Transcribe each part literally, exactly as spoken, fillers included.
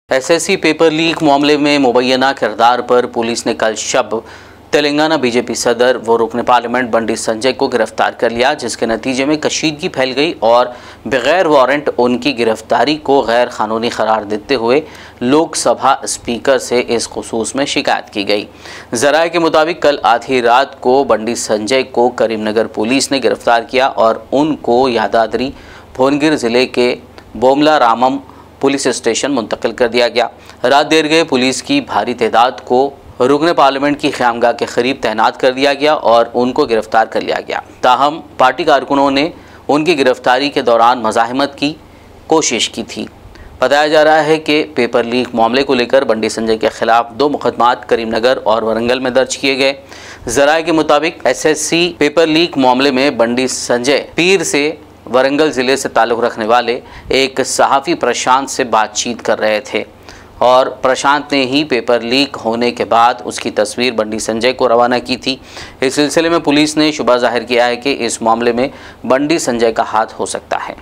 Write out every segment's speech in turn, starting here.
SSC paper leak मामले में मुबैना किरदार पर पुलिस ने कल शब तेलंगाना बीजेपी सदर व रुकन पार्लियामेंट बंडी संजय को गिरफ्तार कर लिया, जिसके नतीजे में कशीदगी फैल गई और बगैर वारंट उनकी गिरफ्तारी को गैर कानूनी करार देते हुए लोकसभा स्पीकर से इस खुसूस में शिकायत की गई। जराये के मुताबिक कल आधी रात को बंडी संजय को करीमनगर पुलिस ने गिरफ्तार किया और उनको यादाद्री भुवनगिर जिले के बोमला रामम पुलिस स्टेशन मुंतकिल कर दिया गया। रात देर गए पुलिस की भारी तादाद को रुकन पार्लियामेंट की क़यामगाह के करीब तैनात कर दिया गया और उनको गिरफ्तार कर लिया गया। ताहम पार्टी कारकुनों ने उनकी गिरफ्तारी के दौरान मज़ाहमत की कोशिश की थी। बताया जा रहा है कि पेपर लीक मामले को लेकर बंडी संजय के खिलाफ दो मुकदमात करीमनगर और वरंगल में दर्ज किए गए। जराये के मुताबिक एसएससी पेपर लीक मामले में बंडी संजय पीर से वरंगल ज़िले से ताल्लुक़ रखने वाले एक सहाफ़ी प्रशांत से बातचीत कर रहे थे और प्रशांत ने ही पेपर लीक होने के बाद उसकी तस्वीर बंडी संजय को रवाना की थी। इस सिलसिले में पुलिस ने शुबा जाहिर किया है कि इस मामले में बंडी संजय का हाथ हो सकता है।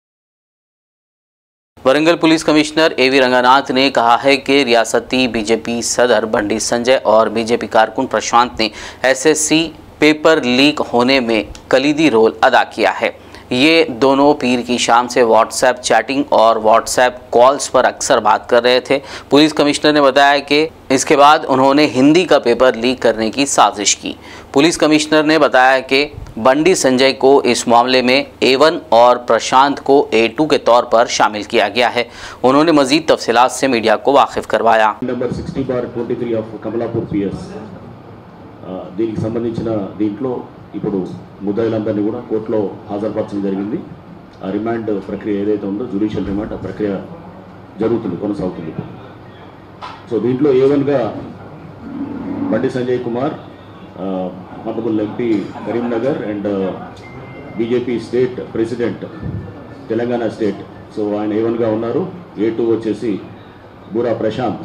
Warangal police commissioner A V Ranganath ने कहा है कि रियासती बीजेपी सदर बंडी संजय और बीजेपी कारकुन प्रशांत ने एसएससी पेपर लीक होने में कलीदी रोल अदा किया है। ये दोनों पीर की शाम से व्हाट्सएप चैटिंग और व्हाट्सएप कॉल्स पर अक्सर बात कर रहे थे। पुलिस कमिश्नर ने बताया कि इसके बाद उन्होंने हिंदी का पेपर लीक करने की साजिश की। पुलिस कमिश्नर ने बताया कि बंडी संजय को इस मामले में ए वन और प्रशांत को ए टू के तौर पर शामिल किया गया है। उन्होंने मजीद तफसीलात से मीडिया को वाकिफ करवाया। Number sixty bar twenty three of Kamalapur PS దీనికి సంబంధించిన దీంట్లో ఇప్పుడు ముద్దాయిలందరినీ కూడా కోర్టులో హాజరుపరచడం జరిగింది। ఆ రిమాండ్ ప్రక్రియ ఏదైతే ఉందో జ్యుడిషియల్ రిమాండ్ ఆ ప్రక్రియ జరుగుతుంది, కొనసాగుతుంది। సో దీంట్లో ఏ వన్గా బండి సంజయ్ కుమార్ మహబూబుల్ MP Karimnagar and BJP state president Telangana state, so ఆయన ఏ వన్గా ఉన్నారు। ఏ టూ వచ్చేసి బూరా ప్రశాంత్,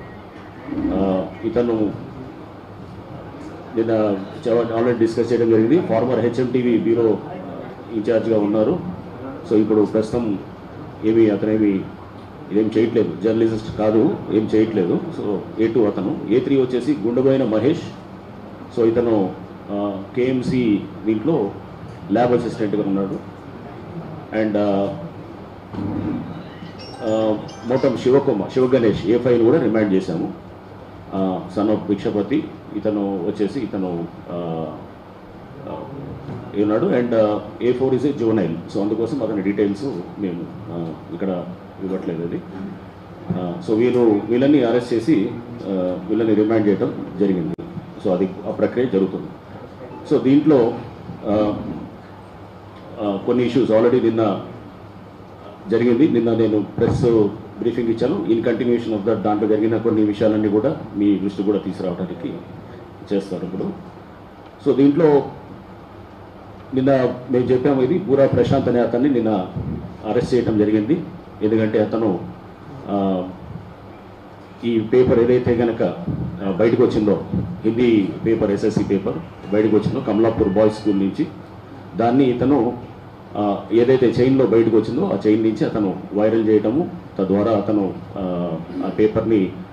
ఇతను నిన్న ఆల్రెడీ డిస్కస్ చేయడం జరిగింది। ఫార్మర్ హెచ్ఎంటీవీ బ్యూరో ఇన్ఛార్జ్గా ఉన్నారు। సో ఇప్పుడు ప్రస్తుతం ఏమి అతనేమి ఇదేం చేయట్లేదు, జర్నలిస్ట్ కాదు, ఏం చేయట్లేదు। సో ఏ టూ అతను, ఏ త్రీ వచ్చేసి గుండెబోయిన మహేష్, సో ఇతను కేఎంసి దీంట్లో ల్యాబ్ అసిస్టెంట్గా ఉన్నాడు। అండ్ మొత్తం శివకుమార్ శివగణేష్ ఏ ఫైవ్ కూడా రిమాండ్ చేశాము। సన్ ఆఫ్ భిక్షపతి ఇతను వచ్చేసి ఇతను ఉన్నాడు। And A four is a juvenile, so అందుకోసం అతని డీటెయిల్స్ మేము ఇక్కడ ఇవ్వట్లేదు అది। సో వీళ్ళు వీళ్ళని అరెస్ట్ చేసి వీళ్ళని రిమాండ్ చేయడం జరిగింది। సో అది ఆ ప్రక్రియ జరుగుతుంది। సో దీంట్లో కొన్ని ఇష్యూస్ ఆల్రెడీ నిన్న జరిగింది, నిన్న నేను ప్రెస్ బ్రీఫింగ్ ఇచ్చాను। ఇన్ కంటిన్యూషన్ ఆఫ్ దట్ దాంట్లో జరిగిన కొన్ని విషయాలన్నీ కూడా మీ దృష్టి కూడా తీసుకురావడానికి చేస్తారు ఇప్పుడు। సో దీంట్లో నిన్న మేము చెప్పాము, ఇది బూరా ప్రశాంత్ అనే అతన్ని నిన్న అరెస్ట్ చేయడం జరిగింది। ఎందుకంటే అతను ఈ పేపర్ ఏదైతే కనుక బయటకు వచ్చిందో, హిందీ పేపర్ ఎస్ఎస్సి పేపర్ బయటకు వచ్చిందో కమలాపూర్ బాయ్స్ స్కూల్ నుంచి, దాన్ని ఇతను ఏదైతే చైన్లో బయటకు వచ్చిందో ఆ చైన్ నుంచి అతను వైరల్ చేయటము, తద్వారా అతను ఆ పేపర్ని